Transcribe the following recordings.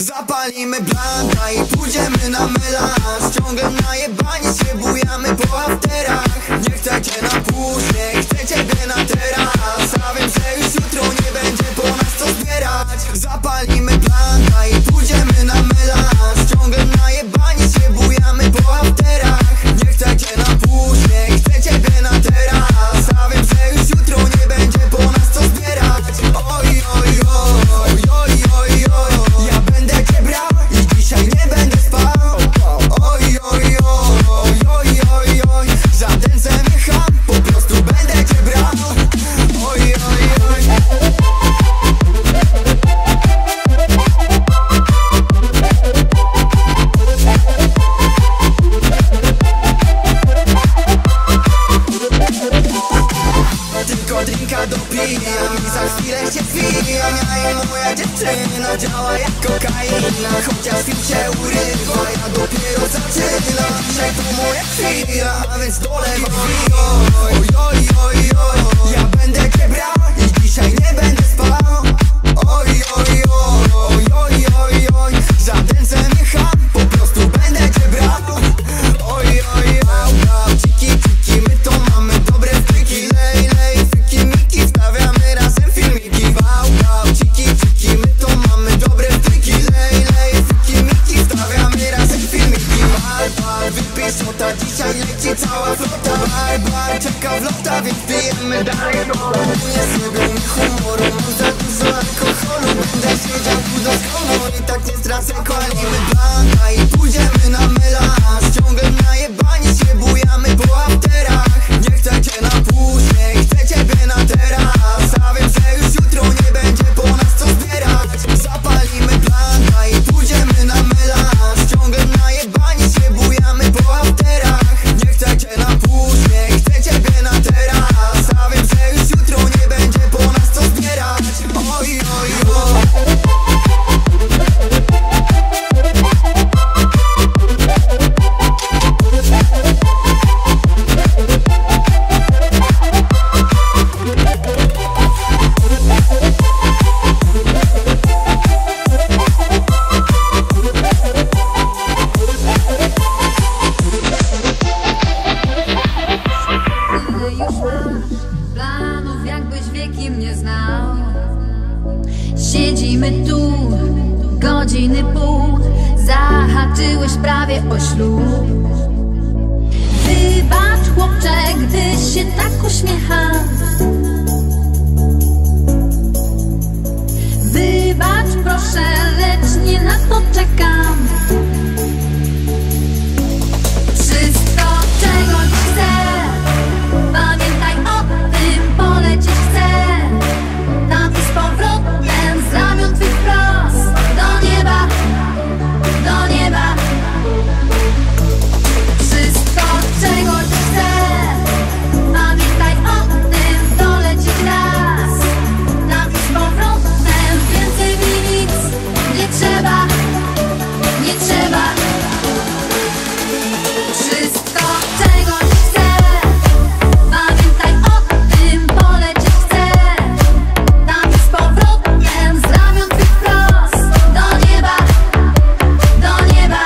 Zapalimy blanta i pójdziemy na melanż. Ciągle najebani się bujamy po afterach. Nie chcecie na później, chcę ciebie na teraz. A wiem, że już jutro nie będzie po nas co zbierać. Zapalimy blanta i pójdziemy na melanż. Ciągle najebani się bujamy po afterach. Nie chcecie na później, chcę ciebie na teraz. A wiem, że już jutro nie będzie po nas co zbierać. Oj, oj, oj, oj, oj, oj. Ja będę cię brał i dzisiaj nie będę spał. Oj, oj, oj, oj, oj, oj. Żaden ze mnie cham, po prostu będę cię brał. Oj, oj, oj. Tylko drinka dopijam i za chwilę się wbijam. Ja i moja dziewczyna działa jak kokaina. Chociaż film się urywa, ja dopiero zaczynam. Dzisiaj to moja chwila, a więc dolewam wino. Oj, oj, oj, oj. Ja będę cię brał i dzisiaj nie będę spał. Oj, oj, oj, oj, oj, oj. Żaden ze mnie cham, po prostu będę cię brał. Oj, oj, oj, ciki, ciki, my to mamy dobre wtyki. Lej, lej, fyki, miki, wstawiamy razem filmiki. Wow, wow, ciki, ciki, my to mamy dobre wtyki. Lej, lej, fyki, miki, wstawiamy razem filmiki. Bar, bar, wypij szota, dzisiaj leci cała flota. Bar, bar, czeka wlota, więc pijemy dalej. Nie zrobią mi humoru, mam za dużo alkoholu. Będę siedział tu do skonu i tak nie stracę. Palimy blanta i pójdziemy na melanż. Ciągle najebani się bujamy po afterach. Nie chcecie na później, chcę ciebie na teraz. A wiem, że już jutro nie będzie po nas co zbierać. Zapalimy blanta i pójdziemy na melanż. Ciągle najebani się bujamy po afterach. Nie chcecie na później, chcę ciebie na teraz. A wiem, że już jutro nie będzie po nas co zbierać. Oj, oj, oj. Planów jakbyś wiekiem nie znał. Siedzimy tu godziny pół. Zahaczyłeś prawie o ślub. Wybacz chłopcze, gdy się tak uśmiecham. Wybacz proszę, lecz nie na to czekam. Wszystko czego chcę, pamiętaj o tym, polecieć chcę. Tam i z powrotem, z ramion twych wprost. Do nieba, do nieba. Wszystko czego chcę, pamiętaj o tym, dolecieć raz. Tam i z powrotem, więcej mi nic nie trzeba, nie trzeba. Wszystko czego chcę, pamiętaj o tym, polecieć chcę. Tam i z powrotem, z ramion twych wprost. Do nieba, do nieba.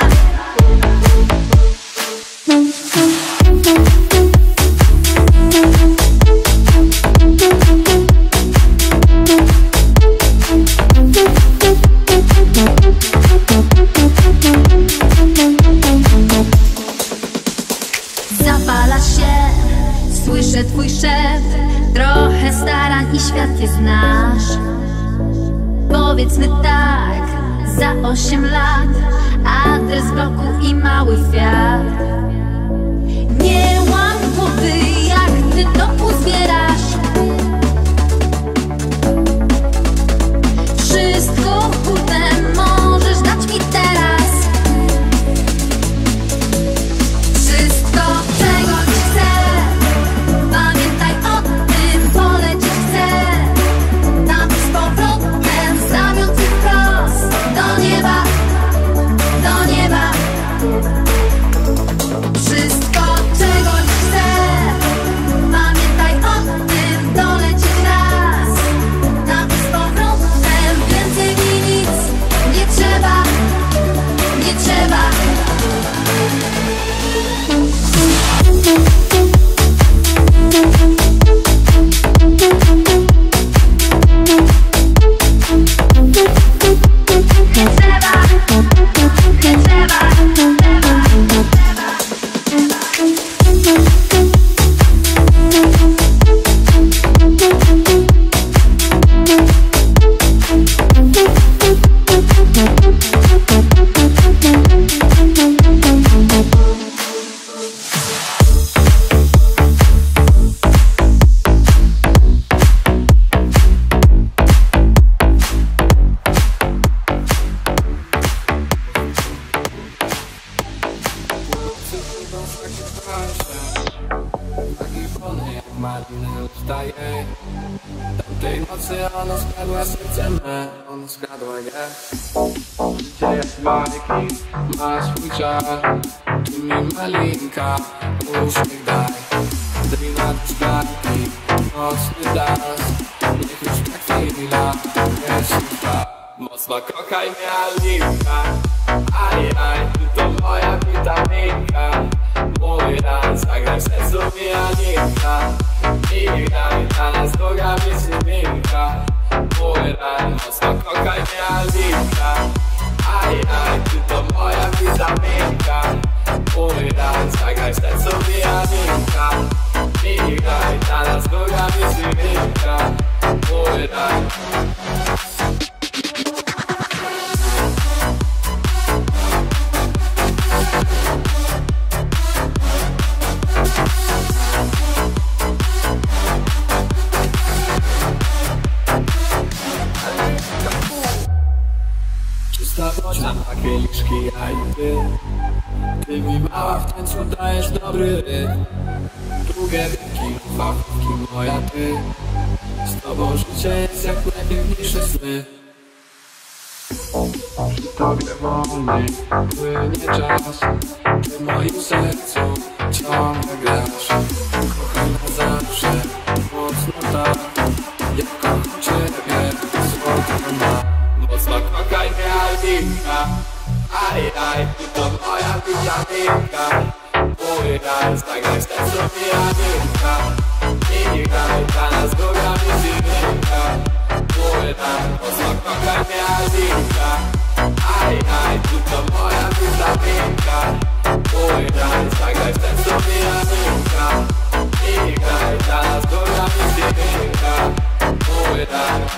Zapala się, słyszę twój szept. Trochę starań i świat jest nasz. Powiedzmy tak, za 8 lat. Adres bloku i mały kwiat. Nie łam głowy, jak ty to uzbierasz. Wszystko hurtem możesz dać mi teraz. Wszystko czego chcę, pamiętaj o tym, polecieć chcę. Tam z powrotem, z ramion twych wprost. Do nieba, do nieba. Wszystko czego chcę, pamiętaj o tym. zgadła, nie? Życie jest bajki, masz swój czas. Tu mi malinka, uśmiech daj. Drina do szklanki, mocny das. Niech już ta chwila nie trwa. Mocna koka i mialinka. Ajaj, to moja witaminka. Mój raz, zagraj w sercu mialinka. Migraj, dla nas druga wysyminka. Mój raz, mocna koka i mialinka. Ajaj, to moja witaminka. Mój raz, zagraj w sercu mialinka. Migraj, dla nas druga wysyminka. Mój raz. Woda, kieliszki, ja i ty mi mała w tańcu dajesz dobry rytm. Drugie wieki, fachówki moja ty. Z tobą życie jest jak najpiękniejsze sny. Przy tobie wolniej płynie czas. Ty w moim sercu ciągle grasz. Kocham na zawsze, mocno tak. Jak kocham ciebie, słodko ma. Mocna koka i mialinka. Ajaj, to moja witaminka. Mój raz, zagraj w sercu mialinka. Migraj, dla nas druga wysyminka. Mój raz, mocna koka i mialinka. Ajaj, to moja witaminka. Mój raz, zagraj w sercu mialinka. Migraj, dla nas druga wysyminka. Mój raz.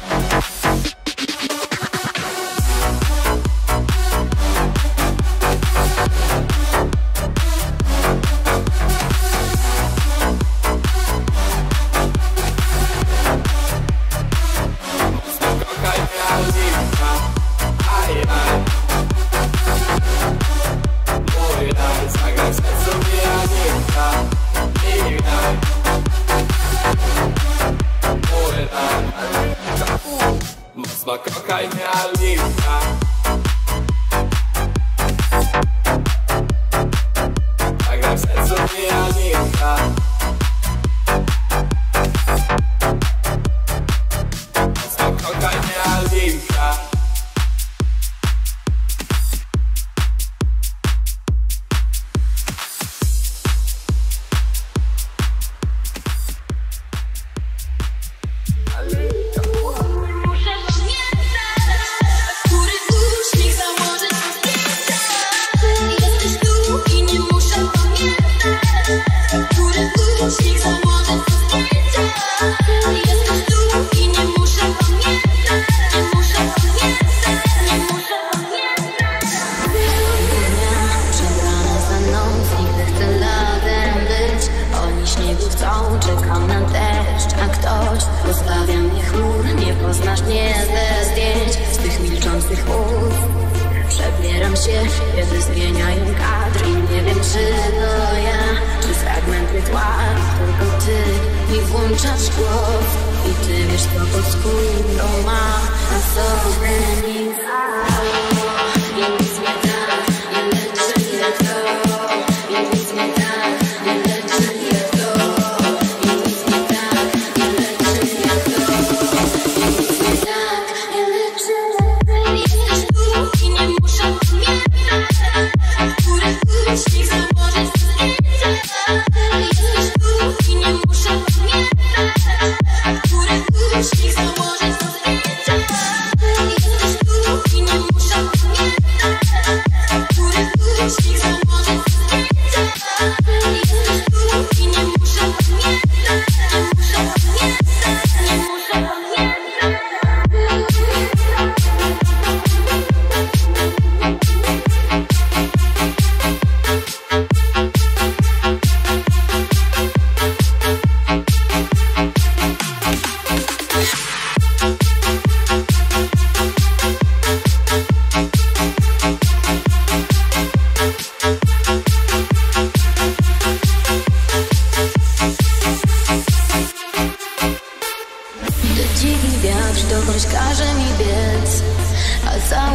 Mocna koka i mialinka. Zagraj w sercu mialinka. Mocna koka i mialinka. Czekam na deszcz, a ktoś pozbawia mnie chmur. Nie poznasz mnie ze zdjęć, z tych milczących ust. Przebieram się, kiedy zmieniają kadr i nie wiem, czy to ja, czy fragmenty tła. Tylko ty mi włączasz głos i ty wiesz, co pod skórą ma na sobie nic. I nic mnie tak nie leczy jak to. I nic mnie tak nie leczy jak to. Śnieg założyć zdjęcia. Jesteś tu i nie muszę pamiętać. Śnieg założyć zdjęcia. Jesteś tu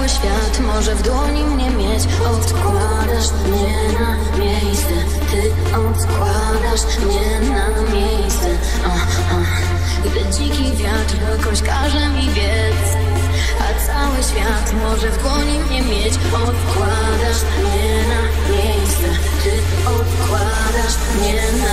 cały świat może w dłoni mnie mieć. Odkładasz mnie na miejsce, ty odkładasz mnie na miejsce. Gdy dziki wiatr dokądś każe mi biec, a cały świat może w dłoni mnie mieć. Odkładasz mnie na miejsce, ty odkładasz mnie na